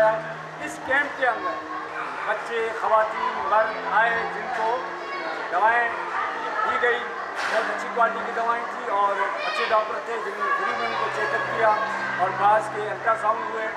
रहा है। इस कैंप के अंदर बच्चे, ख़वातीन, मर्द आए जिनको दवाएँ दी गई, बहुत अच्छी क्वालिटी की दवाएँ थी और अच्छे डॉक्टर थे जिन्होंने फ्री में उनको चेकअप किया और बाज़ के अल्ट्रासाउंड हुए।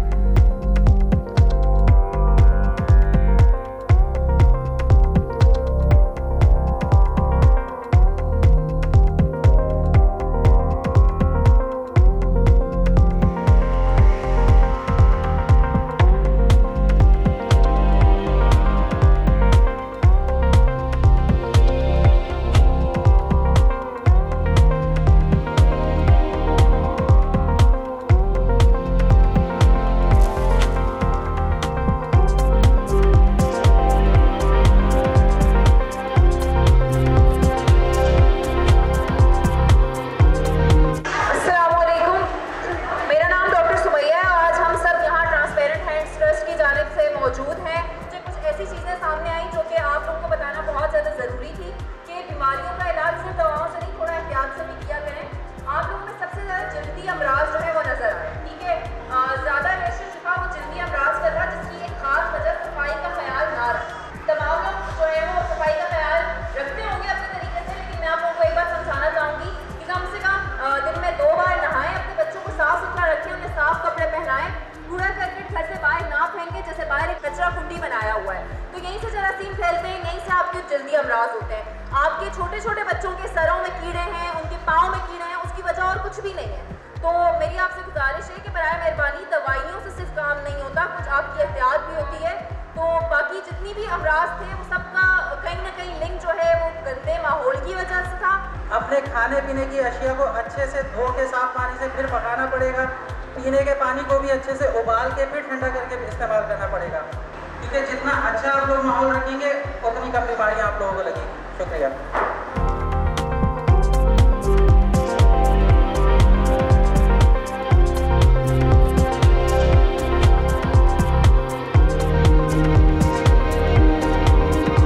बनाया हुआ है, तो यहीं से जरासीम फैलते हैं, यहीं से आपके जल्दी अमराज होते हैं। आपके छोटे छोटे बच्चों के सरों में कीड़े हैं, उनके पाँव में कीड़े हैं, उसकी वजह और कुछ भी नहीं है। तो मेरी आपसे गुजारिश है कि बराए मेहरबानी दवाइयों से सिर्फ काम नहीं होता, कुछ आपकी एहतियात भी होती है। तो बाकी जितनी भी अमराज थे वो सबका कहीं ना कहीं लिंक जो है वो गंदे माहौल की वजह से था। अपने खाने पीने की अशिया को अच्छे से धो के साफ पानी से फिर पकाना पड़ेगा। पीने के पानी को भी अच्छे से उबाल के फिर ठंडा करके इस्तेमाल करना पड़ेगा, क्योंकि जितना अच्छा आप लोग माहौल रखेंगे उतनी कम बीमारियाँ आप लोगों को लगेंगी। शुक्रिया।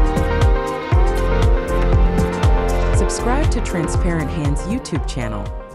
Subscribe to Transparent Hands YouTube channel